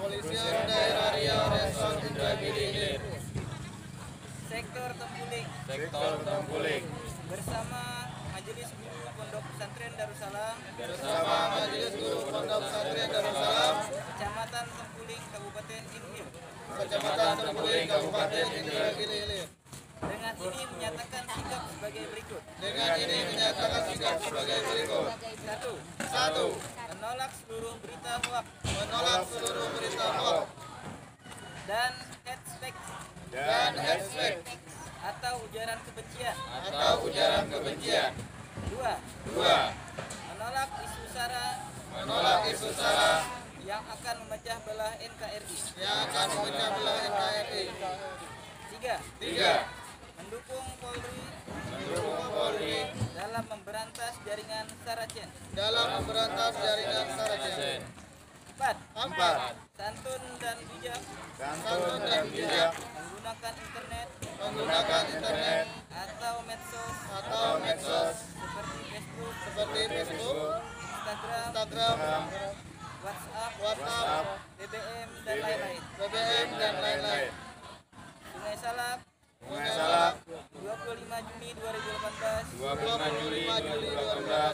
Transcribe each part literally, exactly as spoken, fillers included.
Kepolisian Daerah Riau Resor Indragiri Hilir. Sektor Tempuling. Sektor Tempuling. Bersama Majelis Guru Pondok Pesantren Darussalam. Bersama Majelis Guru Pondok Pesantren Darussalam. Kecamatan Tempuling, Kabupaten Indragiri. Kecamatan Tempuling, Kabupaten Indragiri Hilir. Dengan ini menyatakan sikap sebagai berikut. Dengan ini menyatakan sikap sebagai berikut. Satu. Satu. Menolak seluruh berita hoax Menolak seluruh berita hoax dan head speech dan hashtag atau ujaran kebencian. atau ujaran kebencian. Dua. Dua. Menolak isu sara Menolak isu sara yang akan memecah belah N K R I. yang akan memecah belah N K R I. Tiga. Tiga. Mendukung Polri Mendukung Polri dalam memberantas jaringan Saracen. dalam memberantas jaringan Saracen. Empat. Empat. Santun dan bijak Santun dan bijak menggunakan internet menggunakan internet atau medsos atau medsos seperti Facebook, seperti Facebook, Instagram, Instagram, WhatsApp, WhatsApp, B B M, dan lain-lain. B B M, dan lain-lain. Sungai Salak, Sungai Salak, dua puluh lima Juni dua ribu delapan belas. dua puluh lima Juli dua ribu delapan belas.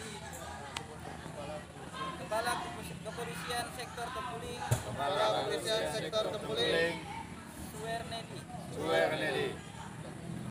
Kepala Kepolisian Sektor Tempuling, Kepala Kepolisian Sektor Tempuling, Suwernedi. Suwernedi.